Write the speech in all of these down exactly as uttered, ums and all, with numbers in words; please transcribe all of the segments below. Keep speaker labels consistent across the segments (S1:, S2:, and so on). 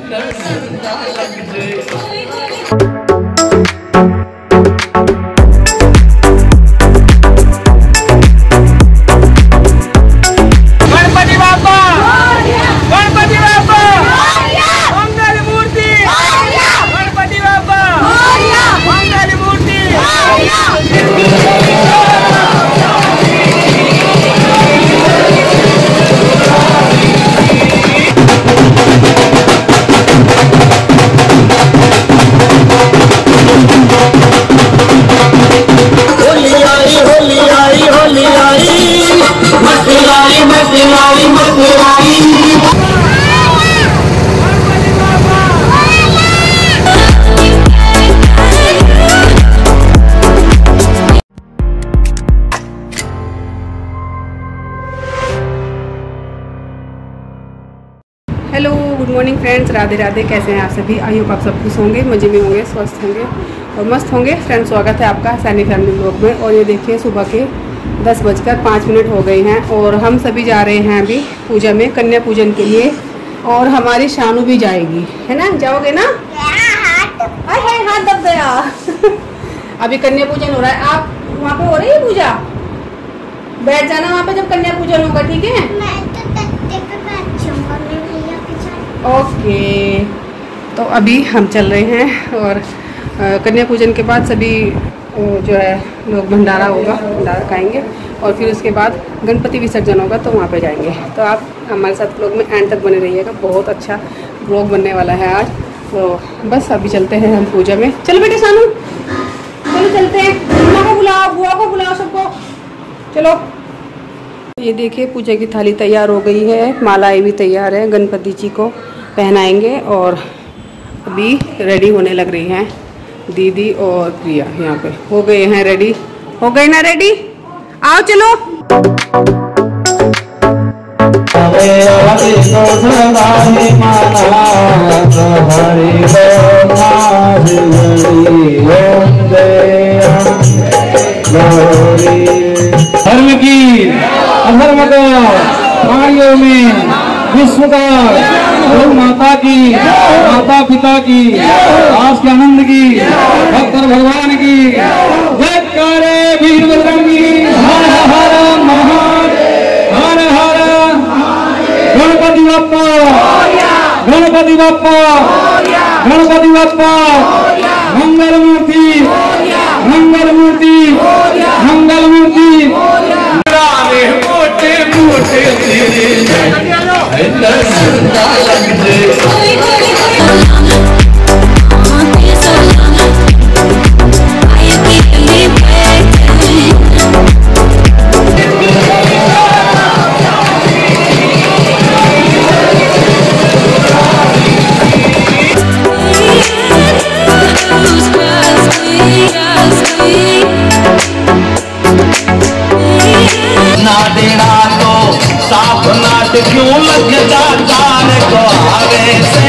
S1: Hello good morning friends, Radhe Radhe. कैसे हैं आप सभी? आई होप आप सब खुश होंगे, मज़े में होंगे, स्वस्थ होंगे और मस्त होंगे। फ्रेंड्स, स्वागत है आपका सैनी फैमिली ब्लॉग में। और ये देखिए सुबह के दस बजकर पाँच मिनट हो गए हैं और हम सभी जा रहे हैं अभी पूजा में, कन्या पूजन के लिए। और हमारी शानू भी जाएगी, है ना? जाओगे ना? अरे हाथ दब गया। अभी कन्या पूजन हो रहा है। आप वहाँ पे हो रही है पूजा? बैठ जाना वहाँ पे जब कन्या पूजन होगा, ठीक है? ओके, तो अभी हम चल रहे हैं और कन्या पूजन के बाद सभी जो है लोग भंडारा होगा, भंडारा खाएंगे और फिर उसके बाद गणपति विसर्जन होगा तो वहाँ पे जाएंगे। तो आप हमारे साथ ब्लॉग में एंड तक बने रहिएगा, बहुत अच्छा ब्लॉग बनने वाला है आज। तो बस अभी चलते हैं हम पूजा में। चलो बेटे सानू, चलो चलते हैं। बुआ को बुलाओ, बुआ को बुलाओ सबको, चलो। ये देखिए पूजा की थाली तैयार हो गई है, मालाएं भी तैयार है, गणपति जी को पहनाएंगे। और अभी रेडी होने लग रही हैं दीदी और प्रिया। यहाँ पे हो गए हैं रेडी। हो गए ना रेडी? आओ चलो।
S2: धर्म की अधर्म का प्राणियों में विश्व का गौ माता की, माता पिता की, आज के आनंद की, भक्त भगवान की जयकारे वीर बजरंगी। हर हर महादेव, हर हर गणपति बाप्पा, गणपति बाप्पा, गणपति बाप्पा, मंगल मूर्ति, मंगल मूर्ति, मंगल मूर्ति। मोटे मोटे ना देना तो साफ नाट क्यों लग जाता रे को आगे से।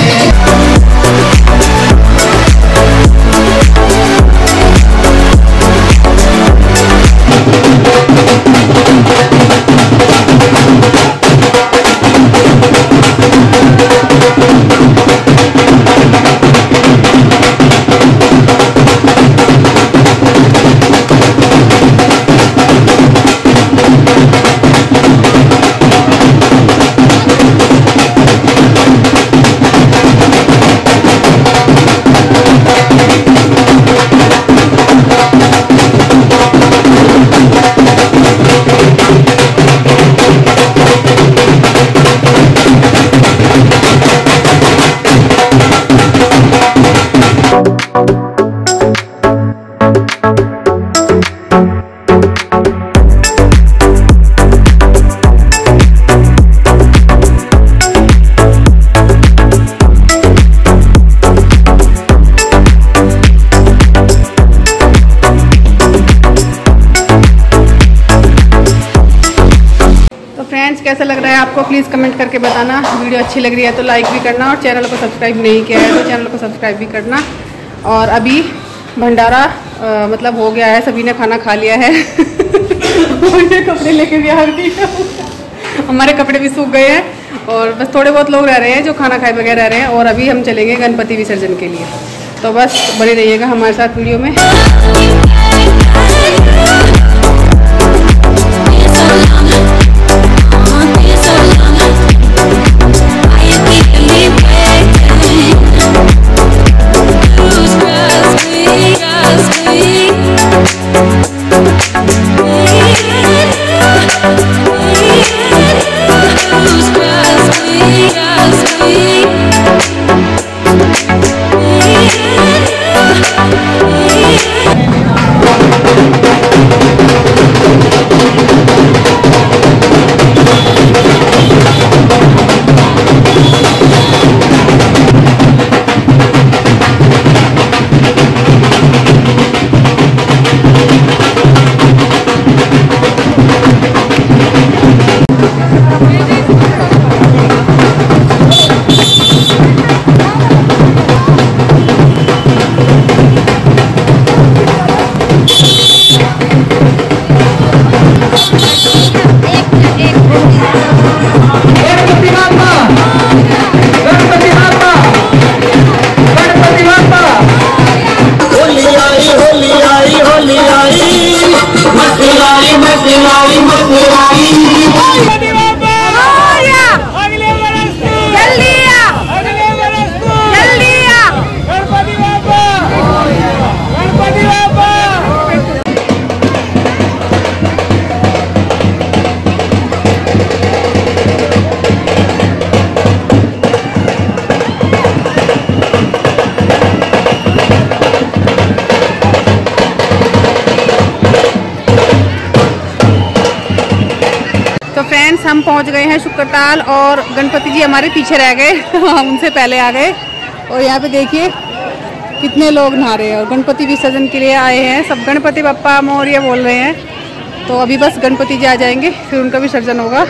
S1: कैसा लग रहा है आपको प्लीज़ कमेंट करके बताना। वीडियो अच्छी लग रही है तो लाइक भी करना और चैनल को सब्सक्राइब नहीं किया है तो चैनल को सब्सक्राइब भी करना। और अभी भंडारा आ, मतलब हो गया है, सभी ने खाना खा लिया है। और ये कपड़े लेके भी आ गई है। हमारे कपड़े भी सूख गए हैं और बस थोड़े बहुत लोग रह रहे हैं जो खाना खाए बगैर रह रहे हैं। और अभी हम चलेंगे गणपति विसर्जन के लिए, तो बस बने रहिएगा हमारे साथ वीडियो में। फ्रेंड्स हम पहुंच गए हैं शुक्रताल और गणपति जी हमारे पीछे रह गए हम उनसे पहले आ गए। और यहाँ पे देखिए कितने लोग नहा रहे हैं और गणपति विसर्जन के लिए आए हैं। सब गणपति बप्पा मोरया बोल रहे हैं। तो अभी बस गणपति जी आ जाएंगे फिर उनका विसर्जन होगा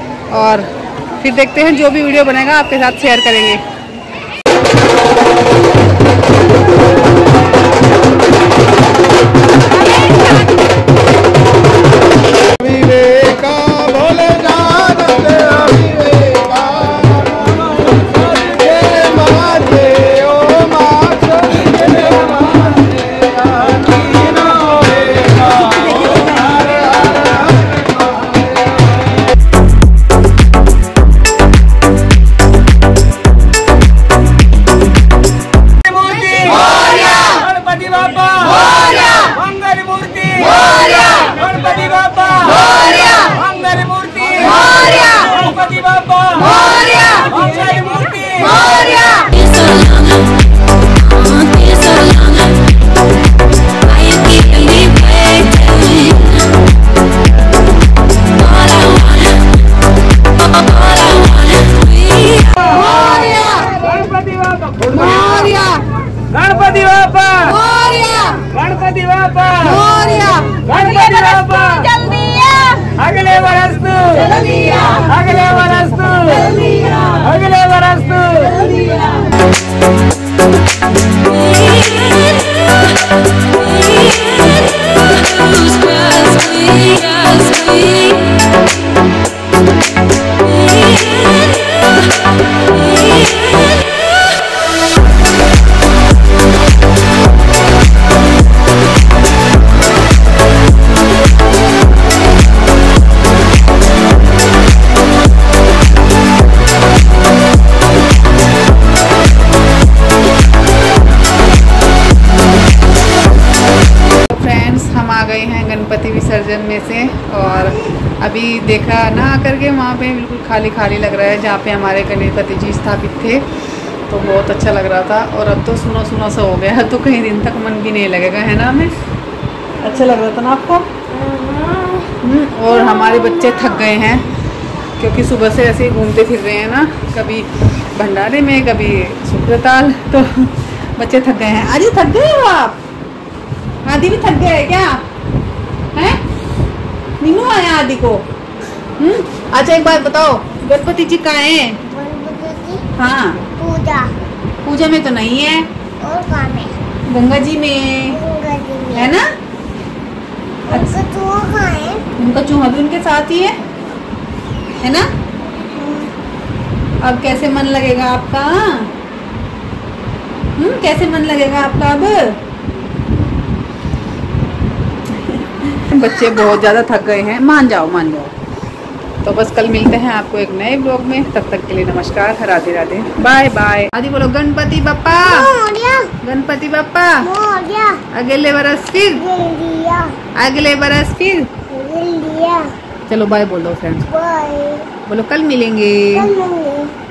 S1: और फिर देखते हैं जो भी वीडियो बनेगा आपके साथ शेयर करेंगे।
S2: अगले बरस अगले बरस अगले बरस
S1: गणपति विसर्जन में से। और अभी देखा ना करके वहाँ पे बिल्कुल खाली खाली लग रहा है जहाँ पे हमारे गणपति जी स्थापित थे, तो बहुत अच्छा लग रहा था। और अब तो सुनो सुनो सा हो गया, तो कहीं दिन तक मन भी नहीं लगेगा, है ना। हमें अच्छा लग रहा था ना आपको। और हमारे बच्चे थक गए हैं क्योंकि सुबह से ऐसे ही घूमते फिर रहे हैं ना, कभी भंडारे में कभी शुक्रताल, तो बच्चे थक गए हैं। आज थक गए हो आप? आदि भी थक गए क्या? हैं? नीनू आया आदि को। हम्म अच्छा एक बात बताओ, गणपति जी कहाँ हैं? हाँ
S3: पूजा
S1: पूजा में तो नहीं है।
S3: और कहाँ में?
S1: गंगा जी में,
S3: गंगा जी में
S1: है ना।
S3: उनका चूहा कहाँ है?
S1: उनका चूहा भी उनके साथ ही है, है ना।
S4: अब कैसे मन लगेगा आपका? हम्म कैसे मन लगेगा आपका अब? बच्चे बहुत ज़्यादा थक गए हैं, मान जाओ मान जाओ। तो बस कल मिलते हैं आपको एक नए ब्लॉग में, तब तक के लिए नमस्कार, राधे राधे, बाय बाय। आदि बोलो गणपति बप्पा, गणपति बप्पा, अगले बरस फिर, अगले बरस फिर। चलो बाय बोलो फ्रेंड्स, बोलो कल मिलेंगे।